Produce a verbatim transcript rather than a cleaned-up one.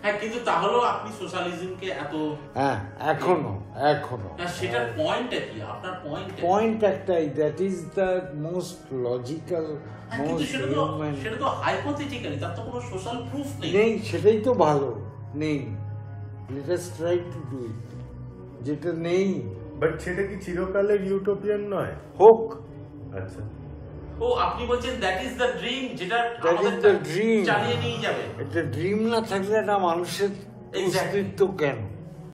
হ্যাঁ, কিন্তু তাহলেও আপনি সোশ্যালিজমকে এত হ্যাঁ এখনো এখনো সেটার পয়েন্টটা কি আপনার পয়েন্ট পয়েন্ট একটাই, that is the most logical most human. সেটা তো হাইপোথেটিক্যালি, তার তো কোনো সোশ্যাল প্রুফ নেই। নেই, সেটাই তো ভালো, নেই। Let us try to do it, যেটা নেই। বাট সেটা কি চিরকালের ইউটোপিয়ান নয়? হোক। আচ্ছা, ও আপনি বলছেন দ্যাট ইজ দ্য ড্রিম, যেটা দ্যাট ইজ দ্য ড্রিম। চালিয়ে নিয়ে যাবে। এটা ড্রিম না থাকলে একটা মানুষের অস্তিত্ব কেন?